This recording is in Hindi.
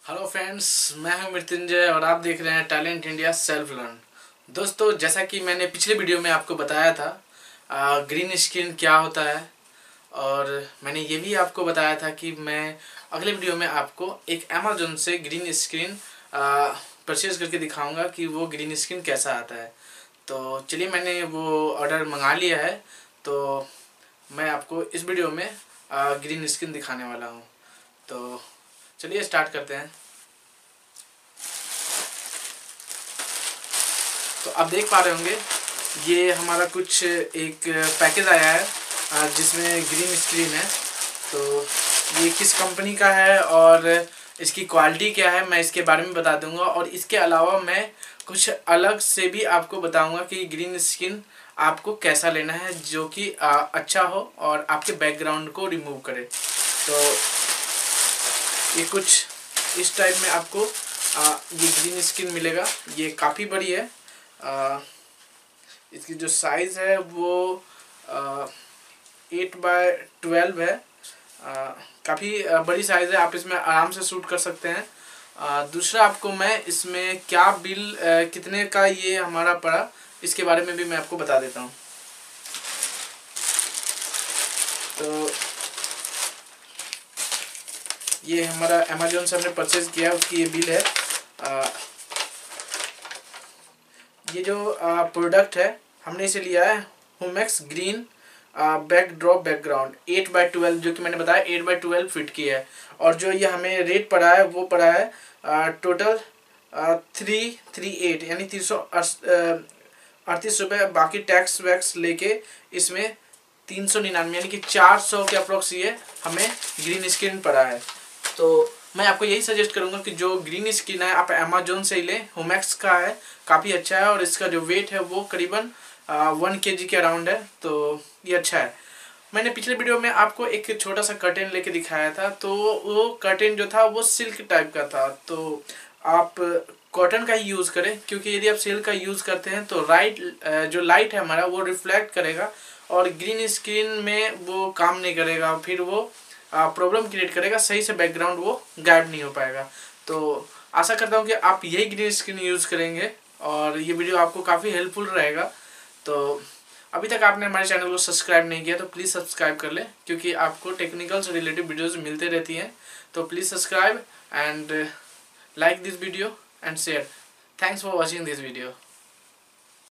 हेलो फ्रेंड्स, मैं हूं मृत्युंजय और आप देख रहे हैं टैलेंट इंडिया सेल्फ लर्न। दोस्तों, जैसा कि मैंने पिछले वीडियो में आपको बताया था ग्रीन स्क्रीन क्या होता है, और मैंने ये भी आपको बताया था कि मैं अगले वीडियो में आपको एक अमेज़न से ग्रीन स्क्रीन परचेज़ करके दिखाऊंगा कि वो ग्रीन स्क्रीन कैसा आता है। तो चलिए, मैंने वो ऑर्डर मंगा लिया है, तो मैं आपको इस वीडियो में ग्रीन स्क्रीन दिखाने वाला हूँ। तो चलिए स्टार्ट करते हैं। तो आप देख पा रहे होंगे, ये हमारा कुछ एक पैकेज आया है जिसमें ग्रीन स्क्रीन है। तो ये किस कंपनी का है और इसकी क्वालिटी क्या है, मैं इसके बारे में बता दूंगा। और इसके अलावा मैं कुछ अलग से भी आपको बताऊंगा कि ग्रीन स्क्रीन आपको कैसा लेना है जो कि अच्छा हो और आपके बैकग्राउंड को रिमूव करे। तो ये कुछ इस टाइप में आपको ये ग्रीन स्क्रीन मिलेगा। ये काफ़ी बड़ी है। इसकी जो साइज़ है वो 8x12 है। काफ़ी बड़ी साइज़ है, आप इसमें आराम से शूट कर सकते हैं। दूसरा, आपको मैं इसमें क्या बिल कितने का ये हमारा पड़ा, इसके बारे में भी मैं आपको बता देता हूँ। तो ये हमारा अमेज़न से हमने परचेज़ किया, उसकी ये बिल है। ये जो प्रोडक्ट है, हमने इसे लिया है Hanumex ग्रीन बैकग्राउंड 8x12, जो कि मैंने बताया 8x12 फीट की है। और जो ये हमें रेट पड़ा है वो पड़ा है टोटल 338 यानी 338 रुपये। बाकी टैक्स वैक्स लेके इसमें 399 यानी कि 400 के अप्रोक्स ये हमें ग्रीन स्क्रीन पड़ा है। तो मैं आपको यही सजेस्ट करूंगा कि जो ग्रीन स्क्रीन है आप अमेज़न से ही लें। Hanumex का है, काफ़ी अच्छा है, और इसका जो वेट है वो करीबन 1 kg के अराउंड है। तो ये अच्छा है। मैंने पिछले वीडियो में आपको एक छोटा सा कर्टेन लेके दिखाया था, तो वो कर्टेन जो था वो सिल्क टाइप का था। तो आप कॉटन का ही यूज़ करें, क्योंकि यदि आप सिल्क का यूज़ करते हैं तो जो लाइट है हमारा वो रिफ्लेक्ट करेगा और ग्रीन स्क्रीन में वो काम नहीं करेगा, फिर वो प्रॉब्लम क्रिएट करेगा, सही से बैकग्राउंड वो गायब नहीं हो पाएगा। तो आशा करता हूँ कि आप यही ग्रीन स्क्रीन यूज़ करेंगे और ये वीडियो आपको काफ़ी हेल्पफुल रहेगा। तो अभी तक आपने हमारे चैनल को सब्सक्राइब नहीं किया तो प्लीज़ सब्सक्राइब कर लें, क्योंकि आपको टेक्निकल से रिलेटेड वीडियोज़ मिलते रहती हैं। तो please subscribe and like this video and share. Thanks for watching this video.